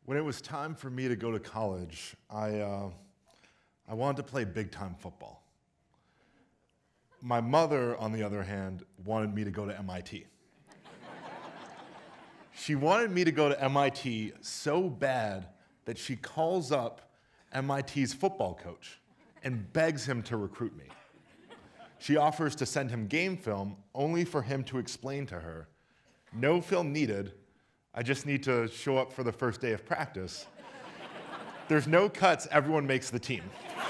When it was time for me to go to college, I wanted to play big-time football. My mother, on the other hand, wanted me to go to MIT. She wanted me to go to MIT so bad that she calls up MIT's football coach and begs him to recruit me. She offers to send him game film only for him to explain to her, "No film needed, I just need to show up for the first day of practice. There's no cuts, everyone makes the team."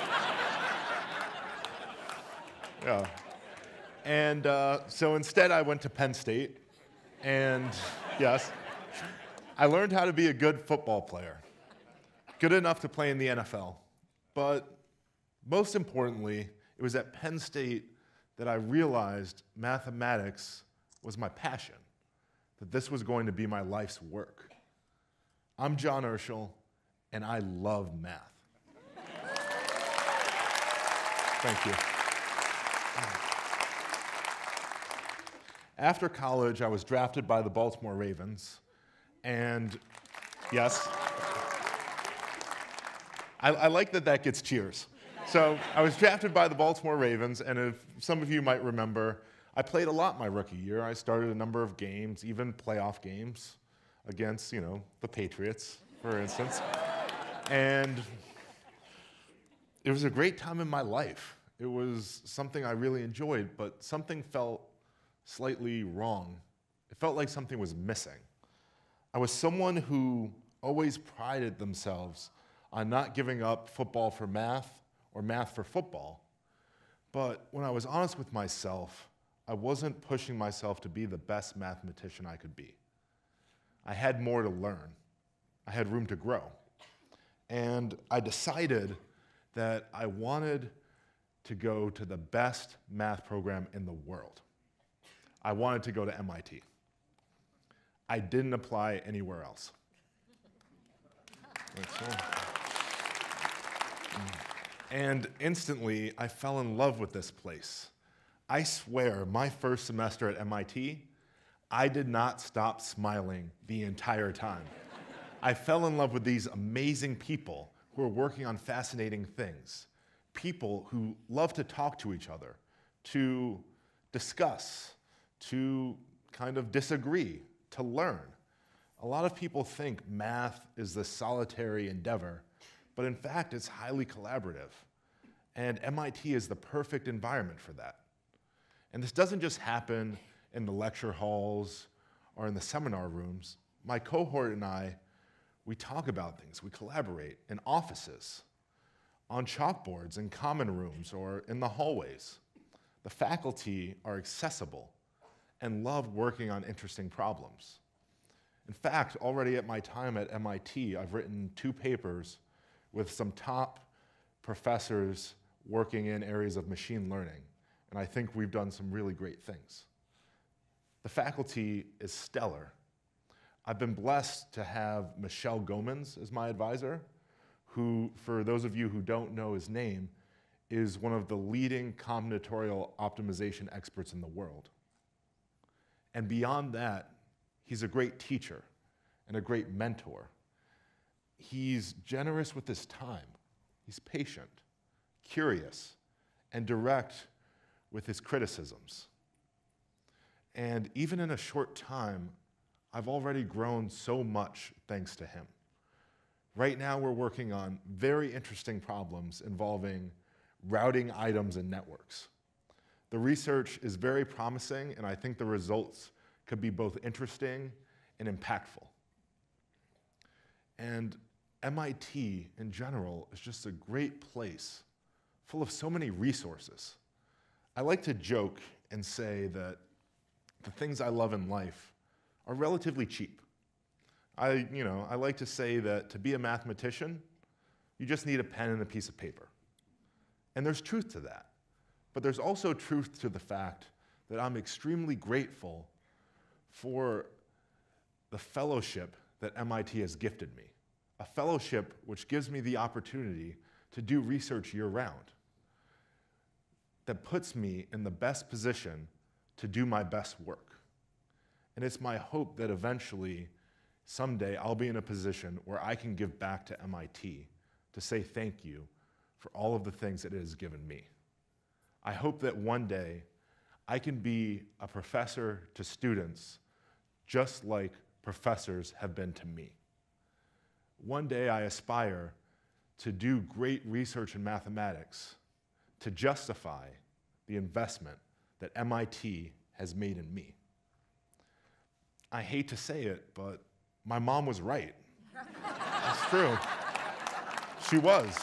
Yeah. And so instead I went to Penn State, and yes, I learned how to be a good football player, good enough to play in the NFL. But most importantly, it was at Penn State that I realized mathematics was my passion, that this was going to be my life's work. I'm John Urschel, and I love math. Thank you. After college, I was drafted by the Baltimore Ravens, and yes, I like that gets cheers. So I was drafted by the Baltimore Ravens, and if some of you might remember, I played a lot my rookie year. I started a number of games, even playoff games against, the Patriots, for instance. And it was a great time in my life. It was something I really enjoyed, but something felt slightly wrong. It felt like something was missing. I was someone who always prided themselves on not giving up football for math or math for football. But when I was honest with myself, I wasn't pushing myself to be the best mathematician I could be. I had more to learn. I had room to grow. And I decided that I wanted to go to the best math program in the world. I wanted to go to MIT. I didn't apply anywhere else. And instantly, I fell in love with this place. I swear, my first semester at MIT, I did not stop smiling the entire time. I fell in love with these amazing people who are working on fascinating things, people who love to talk to each other, to discuss, to kind of disagree, to learn. A lot of people think math is this solitary endeavor, but in fact, it's highly collaborative. And MIT is the perfect environment for that. And this doesn't just happen in the lecture halls or in the seminar rooms. My cohort and I, we talk about things, we collaborate in offices, on chalkboards, in common rooms, or in the hallways. The faculty are accessible and love working on interesting problems. In fact, already at my time at MIT, I've written 2 papers with some top professors working in areas of machine learning, and I think we've done some really great things. The faculty is stellar. I've been blessed to have Michel Gomans as my advisor, who, for those of you who don't know his name, is one of the leading combinatorial optimization experts in the world. And beyond that, he's a great teacher and a great mentor. He's generous with his time. He's patient, curious, and direct with his criticisms. And even in a short time, I've already grown so much thanks to him. Right now, we're working on very interesting problems involving routing items in networks. The research is very promising, and I think the results could be both interesting and impactful. And MIT, in general, is just a great place, full of so many resources. I like to joke and say that the things I love in life are relatively cheap. I like to say that to be a mathematician, you just need a pen and a piece of paper. And there's truth to that. But there's also truth to the fact that I'm extremely grateful for the fellowship that MIT has gifted me, a fellowship which gives me the opportunity to do research year-round, that puts me in the best position to do my best work. And it's my hope that eventually someday I'll be in a position where I can give back to MIT to say thank you for all of the things that it has given me. I hope that one day I can be a professor to students just like professors have been to me. One day I aspire to do great research in mathematics to justify the investment that MIT has made in me. I hate to say it, but my mom was right. It's true. She was.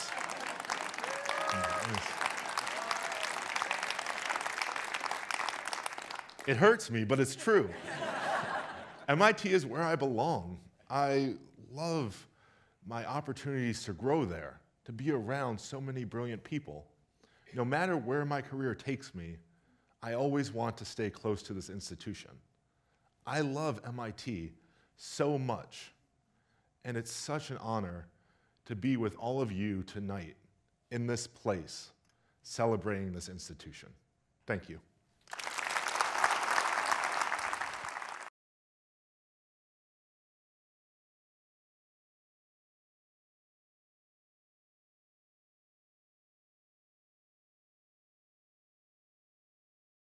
It hurts me, but it's true. MIT is where I belong. I love my opportunities to grow there, to be around so many brilliant people. No matter where my career takes me, I always want to stay close to this institution. I love MIT so much, and it's such an honor to be with all of you tonight in this place, celebrating this institution. Thank you.